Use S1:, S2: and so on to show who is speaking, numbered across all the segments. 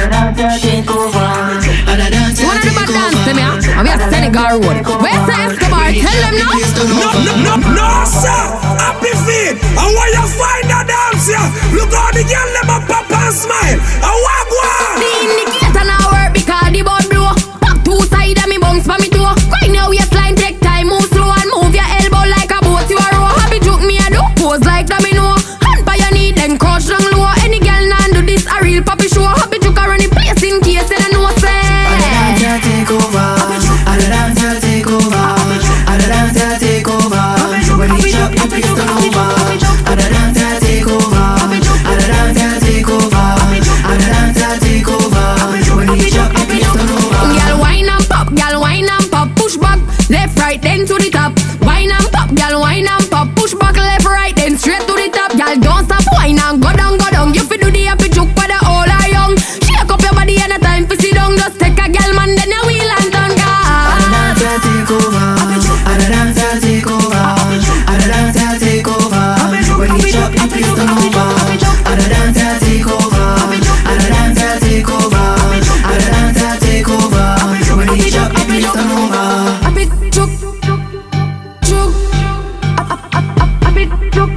S1: take over.
S2: One of the bad dance to me, I'm here Senegal Road. Where's the Escobar? Tell them now.
S3: No, sir. Happy feet. I want you find a dance here. Look how the girl them a pop and smile. I walk one.
S2: The indicator now work because the board blow. Pop two side and me bounce for me toe. Grind your waistline, take time, move slow and move your elbow like a boat you a row. Happy juke me a do, pose like domino. Hand by your knee, then crouch down low. Any girl nan do this a real poppy show. Happy juke a run the place in case they don't know say.
S1: Take over. Other dancer take over. Other dancer take over. When you chop, the place turn over. Other dancer take over. Other dancer take over. Other dancer take over. When you chop, the place turn over.
S2: Girl wine and pop, push back, left right then to the top. Wine and pop, girl wine and pop, push back left right then straight to the top. Girl don't stop wine and go down, go down. You fi do the happy juke whether old or young. Shake up your body and a time fi sit down. Just take a girl man then you wheel and turn car.
S1: Other dancer take over. Other dancer take over. Other dancer take over. When you chop, the place turn over. Other dancer take over. Other dancer take over. Other dancer take over. When you chop, the place turn over.
S2: Happy juke, juke, happy juke,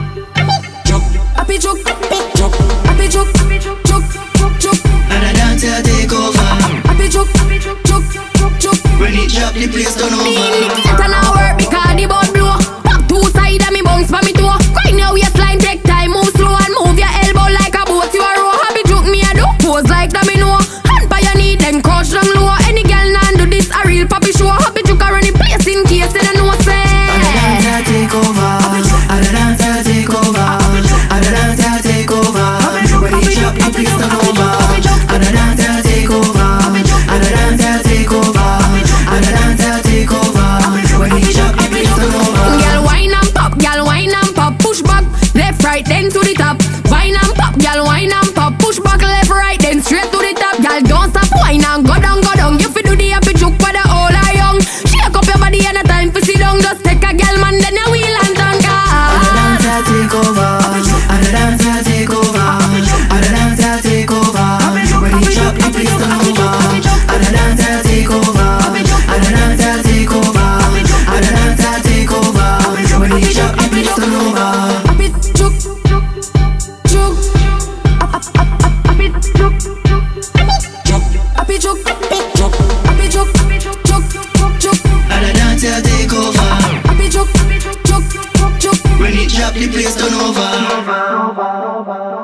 S2: happy juke, happy juke, juke.
S1: Other dancer take over.
S2: Happy juke, juke.
S1: When you chop, the place turn
S2: The
S1: over.
S2: indicator now work because the board blow. Pop two side and me bounce for me toe. Grind your waistline, take time, move slow and move your elbow like a boat you a row. Happy juke me a do, pose like domino. Hand by your knee, then crouch down low. Any girl nan do this a real poppy show. Happy juke a run the place in case they don't know say.
S1: Other dancer take over. Other dancer take over. Other dancer take over. When you chop, the place turn over. Other dancer take over. Other dancer take over. Other dancer take over. When you chop, the place turn over.
S2: Girl wine and pop, push back, left right then to the top. Wine and pop, girl wine and pop, push back left right then straight to the top. Girl don't stop wine and go down, go down. You fi do the happy juke whether old or young. Shake up your body and a time fi sit down. Just take a girl man then you wheel and turn car.
S1: Other dancer take over. Other dancer take over. Other dancer take over. When you chop, the place turn over. Other dancer take over. Other dancer take over. Other dancer take over. When you chop, the place turn over.
S2: Happy juke, juke, happy juke, happy juke, happy juke, juke.
S1: Other dancer take over.
S2: Happy juke, juke.
S1: When you chop, the place turn over.